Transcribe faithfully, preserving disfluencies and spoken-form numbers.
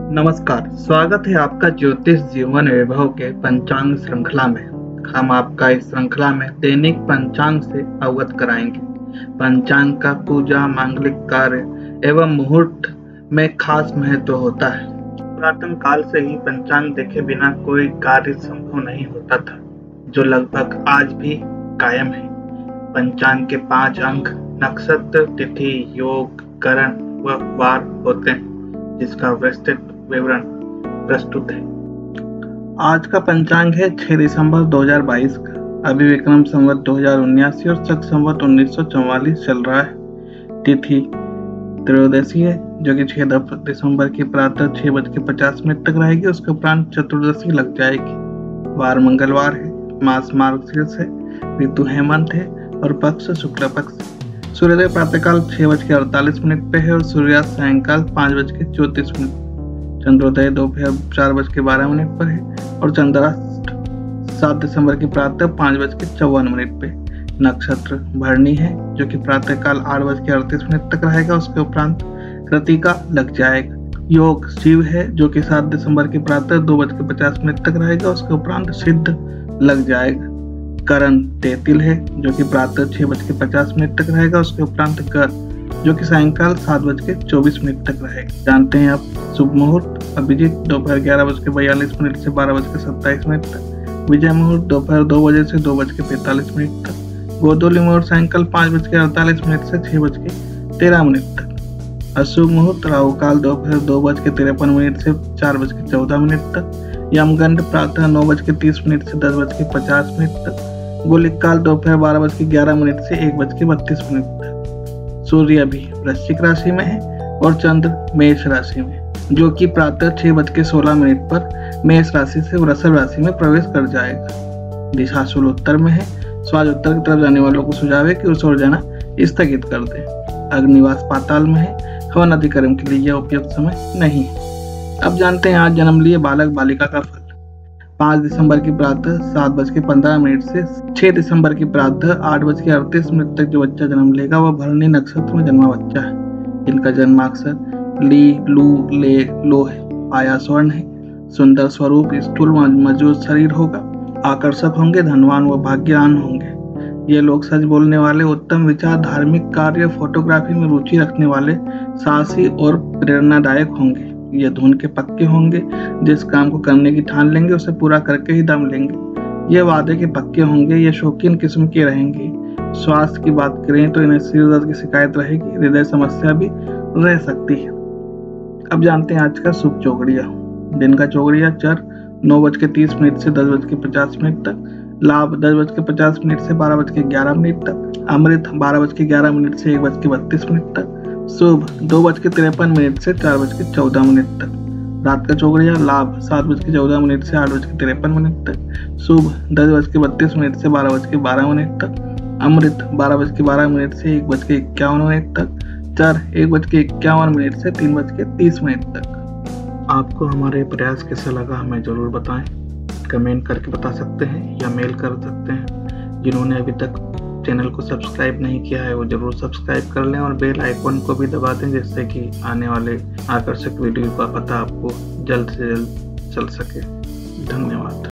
नमस्कार, स्वागत है आपका ज्योतिष जीवन वैभव के पंचांग श्रृंखला में। हम आपका इस श्रृंखला में दैनिक पंचांग से अवगत कराएंगे। पंचांग का पूजा, मांगलिक कार्य एवं मुहूर्त में खास महत्व होता है। पुरातन काल से ही पंचांग देखे बिना कोई कार्य संभव नहीं होता था, जो लगभग आज भी कायम है। पंचांग के पांच अंक नक्षत्र, तिथि, योग, करण व वार होते हैं, जिसका विस्तृत विवरण प्रस्तुत है। आज का पंचांग है छह दिसंबर दो हज़ार बाईस का। अभी विक्रम संवत दो हज़ार उन्यासी और शक संवत उन्नीस सौ चौवालीस चल रहा है। तिथि त्रयोदशी है, जो कि छह दिसंबर की प्रातः छह बज के पचास मिनट तक रहेगी। उसके उपरांत चतुर्दशी लग जाएगी। वार मंगलवार है, मास मार्गशीर्ष है, ऋतु हेमंत है और पक्ष शुक्ल पक्ष। सूर्योदय प्रातःकाल छह बज के अड़तालीस मिनट पे है और सूर्यास्त सायंकाल पाँच बज के चौतीस मिनट। चंद्रोदय दोपहर चार बज के बारह मिनट पर है और चंद्राष्ट सात दिसंबर की प्रातः पाँच बज के चौवन मिनट पे। नक्षत्र भरणी है, जो कि प्रातःकाल आठ बज के अड़तीस मिनट तक रहेगा। उसके उपरांत कृतिका लग जाएगा। योग शिव है, जो कि सात दिसंबर की प्रातः दो बज के पचास मिनट तक रहेगा। उसके उपरांत सिद्ध लग जाएगा। करण तेतिल है, जो कि प्रातः छह बज के पचास मिनट तक रहेगा। उसके उपरांत कर, जो कि सायंकाल सात बज के चौबीस मिनट तक रहेगा। जानते हैं आप शुभ मुहूर्त। अभिजीत दोपहर ग्यारह बज के बयालीस मिनट से बारह बज के सत्ताईस मिनट तक। विजय मुहूर्त दोपहर दो बजे से दो बज के पैंतालीस मिनट तक। गोधूली मुहूर्त सायंकाल पाँच बज के अड़तालीस मिनट से छह बज के तेरह मिनट तक। अशुभ मुहूर्त राहु काल दोपहर दो बज के तिरपन मिनट से चार बज के चौदह मिनट तक। यमगंड प्रातः नौ बज के तीस मिनट से दस बज के पचास मिनट तक। गोलिक काल दोपहर बारह बज के ग्यारह मिनट से एक बज के बत्तीस मिनट तक। सूर्य अभी वृश्चिक राशि में है और चंद्र मेष राशि में, जो कि प्रातः छह बज के सोलह मिनट पर मेष राशि से वृषभ राशि में प्रवेश कर जाएगा। दिशाशूल उत्तर में है। स्वाज उत्तर की तरफ जाने वालों को सुझाव है कि उस ओर जाना स्थगित कर दे। अग्निवास पाताल में है। हवन आदि कर्म के लिए यह उपयुक्त समय नहीं है। अब जानते हैं आज जन्म लिए बालक बालिका का फल। पाँच दिसंबर की प्रातः सात बज के पंद्रह मिनट से छह दिसंबर की प्रातः आठ बज के अड़तीस मिनट तक जो बच्चा जन्म लेगा वह भरणी नक्षत्र में जन्मा बच्चा है। इनका जन्माक्षर ली, लू, ले, लो है। पाया स्वर्ण है। सुंदर स्वरूप, स्थूल मजबूत शरीर होगा। आकर्षक होंगे, धनवान व भाग्यवान होंगे। ये लोग सच बोलने वाले, उत्तम विचार, धार्मिक कार्य, फोटोग्राफी में रुचि रखने वाले, साहसी और प्रेरणादायक होंगे। ये धुन के पक्के होंगे। जिस काम को करने की ठान लेंगे उसे पूरा करके ही दम लेंगे। ये वादे के पक्के होंगे। ये शौकीन किस्म के रहेंगे। स्वास्थ्य की बात करें तो इन्हें सिर दर्द की शिकायत रहेगी। हृदय समस्या भी रह सकती है। अब जानते हैं आज का शुभ चौगड़िया। दिन का चौगड़िया चर नौ बज के तीस मिनट से दस बज के पचास मिनट तक। लाभ दस बज के पचास मिनट से बारह बज के ग्यारह मिनट तक। अमृत बारह बज के ग्यारह मिनट से एक बज के बत्तीस मिनट तक। शुभ दो बज के तिरपन मिनट से चार बज के चौदह मिनट तक। रात का चौगड़िया लाभ सात बज के चौदह मिनट से आठ बज के तिरपन मिनट तक। शुभ दस बज के बत्तीस मिनट से बारह बज के बारह मिनट तक। अमृत बारह बज के बारह मिनट से एक बज के इक्यावन मिनट तक। चर एक बज के इक्यावन मिनट से तीन बज के तीस मिनट तक। आपको हमारे प्रयास कैसा लगा हमें जरूर बताएं। कमेंट करके बता सकते हैं या मेल कर सकते हैं। जिन्होंने अभी तक चैनल को सब्सक्राइब नहीं किया है वो जरूर सब्सक्राइब कर लें और बेल आइकॉन को भी दबा दें, जिससे कि आने वाले आकर्षक वीडियो का पता आपको जल्द से जल्द चल सके। धन्यवाद।